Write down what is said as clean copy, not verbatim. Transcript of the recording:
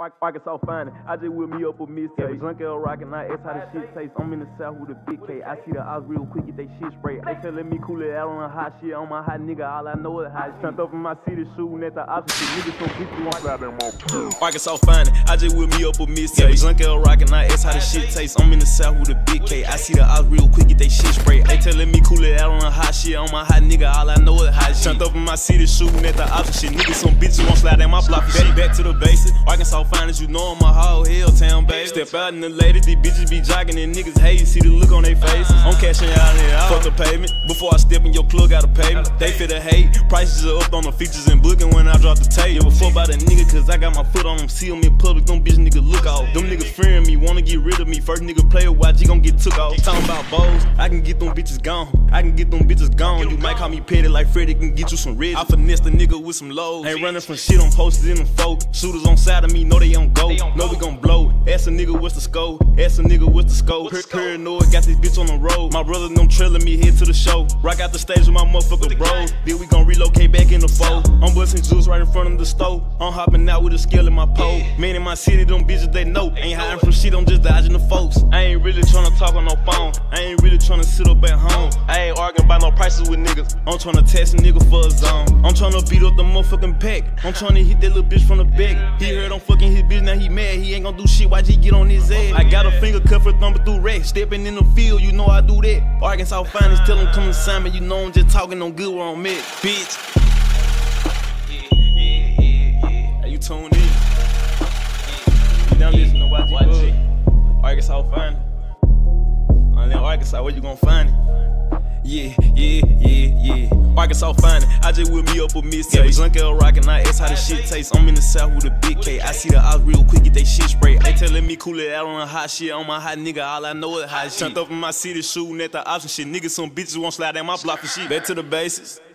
I can so find it. I just whip me up a mixtape. Drunk L rockin', I ask how the shit taste. I'm in the south with a big K. I see the odds real quick, get they shit sprayed. They tellin' me cool it out on the hot shit. On my hot nigga, all I know is hot shit. Turned up in my city shootin' at the opposite. Niggas so bitch, you won't slide them more. I can so find it. I just whip me up a mixtape. Drunk L rockin', I ask how the shit taste. I'm in the south with a big K. I see the odds real quick, get they shit sprayed. They tellin' me cool it out on the hot shit. On my hot nigga, all I know is hot shit. Turned up in my city shootin' at the opposite. Niggas some bitch, you won't slide in my block. Back to the basics. Arkansas finest, you know I'm a whole Helltown, baby. Step out in the ladies, these bitches be jogging and niggas hate. You see the look on their faces. I'm cashing out here, fuck the payment. Before I step in your plug, gotta pay me. They fit the hate. Prices are up on the features and booking when I drop the tape. Give a fuck about a nigga, cause I got my foot on them. See them in public, them bitch niggas look off. Them niggas fearing me, wanna get rid of me. First nigga play with YG, gon' get took off. Talking about bows, I can get them bitches gone. I can get them bitches gone. You might call me petty like Freddy, can get you some red. I finesse the nigga with some lows. Ain't running from shit, I'm posted in them folk. Shooters on side of me, know they on go. Know we gon' blow. Ask a nigga what's the scope. Ask a nigga what's the scope. Paranoid, got this bitch on the road. My brother them trailing me here to the show. Rock out the stage with my motherfucker bros. Then we gon' relocate back in the fold. I'm busting juice right in front of the stove. I'm hopping out with a skill in my pole. Man in my city, them bitches they know. Ain't hiding from shit, I'm just dodging the folks. I ain't really tryna talk on no phone. I ain't really tryna sit up at home. I ain't arguing about no prices with niggas. I'm tryna test a nigga for a zone. I'm tryna beat up the motherfucking pack. I'm tryna hit that little bitch from the back. He heard I'm fucking his bitch, now he mad. He ain't gon' do shit, YG get on his ass. I got a finger cut for thumbing through racks. Stepping in the field, you know I do that. Arkansas finest, tell him come to Simon. You know I'm just talking on good where I'm at, bitch. Hey, you tune in. You done listen to YG. Arkansas finest. Only in Arkansas, where you gon' find it? Yeah. Arkansas find it. I just whip me up a mixtape. Drunk L rockin', I ask how the shit taste. I'm in the south with a big K. I see the odds real quick, get they shit sprayed. They tellin' me cool it out on the hot shit. On my hot nigga, all I know is hot shit. Turned up in my city shootin' at the option shit. Niggas some bitches won't slide down my block for shit. Back to the basics.